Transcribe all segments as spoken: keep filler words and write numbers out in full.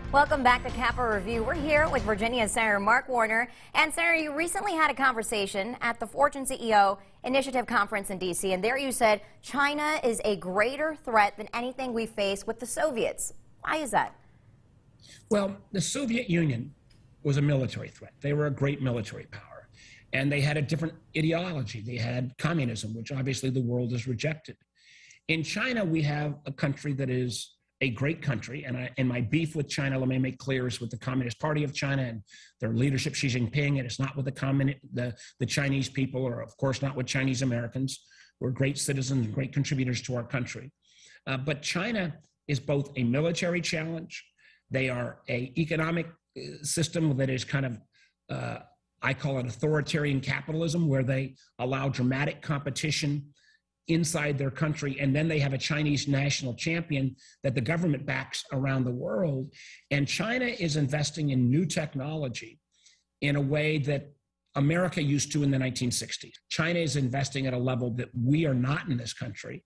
Welcome back to Capitol Review. We're here with Virginia Senator Mark Warner. And Senator, you recently had a conversation at the Fortune C E O Initiative Conference in D C, and there you said China is a greater threat than anything we face with the Soviets. Why is that? Well, the Soviet Union was a military threat. They were a great military power, and they had a different ideology. They had communism, which obviously the world has rejected. In China, we have a country that is a great country, and, I, and my beef with China, let me make clear, is with the Communist Party of China and their leadership, Xi Jinping, and it's not with the, communi- the, the Chinese people, or of course not with Chinese Americans, who are great citizens and great contributors to our country. Uh, but China is both a military challenge, they are a economic system that is kind of, uh, I call it authoritarian capitalism, where they allow dramatic competition inside their country, and then they have a Chinese national champion that the government backs around the world. And China is investing in new technology in a way that America used to in the nineteen sixties. China is investing at a level that we are not in this country.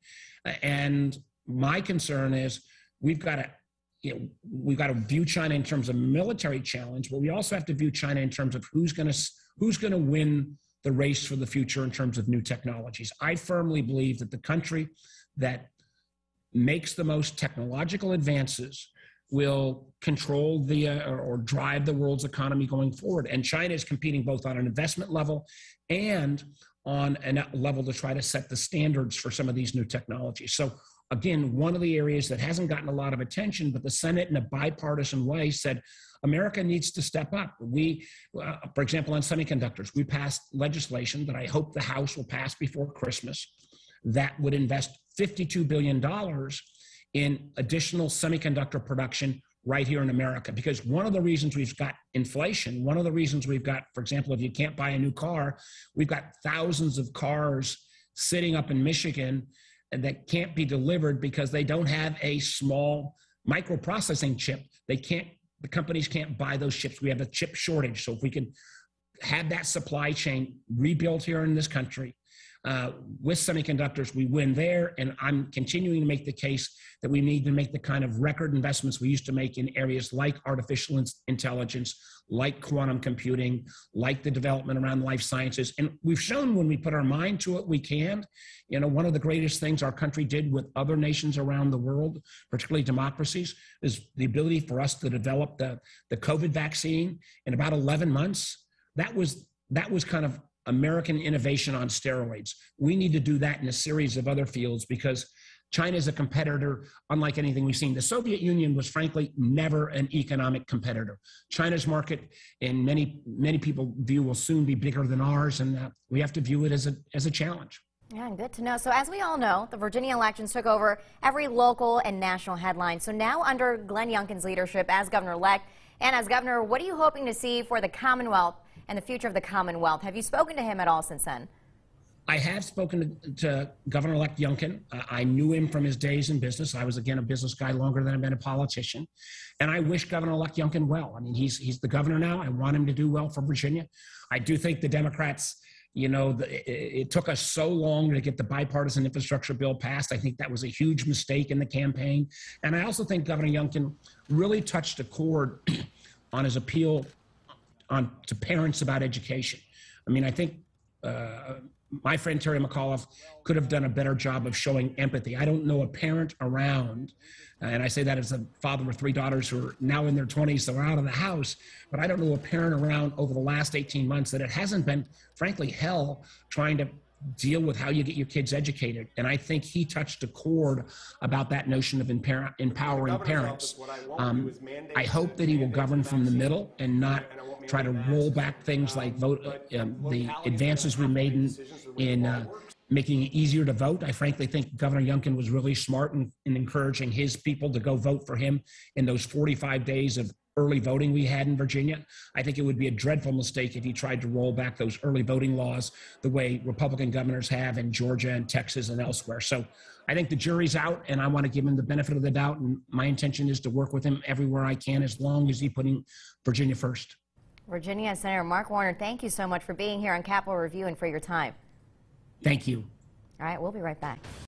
And my concern is we've got to, you know, we've got to view China in terms of military challenge, but we also have to view China in terms of who's going to who's going to win the race for the future in terms of new technologies. I firmly believe that the country that makes the most technological advances will control the uh, or, or drive the world's economy going forward. And China is competing both on an investment level and on a level to try to set the standards for some of these new technologies. So again, one of the areas that hasn't gotten a lot of attention, but the Senate in a bipartisan way said, America needs to step up. We, uh, for example, on semiconductors, we passed legislation that I hope the House will pass before Christmas that would invest fifty-two billion dollars in additional semiconductor production right here in America. Because one of the reasons we've got inflation, one of the reasons we've got, for example, if you can't buy a new car, we've got thousands of cars sitting up in Michigan that can't be delivered because they don't have a small microprocessing chip. They can't, the companies can't buy those chips. We have a chip shortage. So if we can have that supply chain rebuilt here in this country uh, with semiconductors, we win there. And I'm continuing to make the case that we need to make the kind of record investments we used to make in areas like artificial in- intelligence, like quantum computing, like the development around life sciences. And we've shown when we put our mind to it, we can. You know, one of the greatest things our country did with other nations around the world, particularly democracies, is the ability for us to develop the, the COVID vaccine in about eleven months. That was, that was kind of American innovation on steroids. We need to do that in a series of other fields because China is a competitor unlike anything we've seen. The Soviet Union was frankly never an economic competitor. China's market, in many many people view, will soon be bigger than ours, and uh, we have to view it as a as a challenge. Yeah, good to know. So as we all know, the Virginia elections took over every local and national headline. So now under Glenn Youngkin's leadership as governor-elect and as governor, what are you hoping to see for the Commonwealth and the future of the Commonwealth? Have you spoken to him at all since then? I have spoken to, to Governor-elect Youngkin. Uh, I knew him from his days in business. I was, again, a business guy longer than I've been a politician. And I wish Governor-elect Youngkin well. I mean, he's he's the governor now. I want him to do well for Virginia. I do think the Democrats, you know, the, it, it took us so long to get the bipartisan infrastructure bill passed. I think that was a huge mistake in the campaign. And I also think Governor Youngkin really touched a chord on his appeal on to parents about education. I mean, I think uh, my friend Terry McAuliffe could have done a better job of showing empathy. I don't know a parent around, and I say that as a father with three daughters who are now in their twenties, so are out of the house, but I don't know a parent around over the last eighteen months that it hasn't been, frankly, hell trying to deal with how you get your kids educated. And I think he touched a chord about that notion of empower- empowering parents. Um, I hope that he will govern from the middle and not try to roll back things like vote, uh, um, the advances we made in, in uh, making it easier to vote. I frankly think Governor Youngkin was really smart in, in encouraging his people to go vote for him in those forty-five days of early voting we had in Virginia. I think it would be a dreadful mistake if he tried to roll back those early voting laws the way Republican governors have in Georgia and Texas and elsewhere. So I think the jury's out, and I want to give him the benefit of the doubt, and my intention is to work with him everywhere I can as long as he's putting Virginia first. Virginia Senator Mark Warner, thank you so much for being here on Capitol Review and for your time. Thank you. All right, we'll be right back.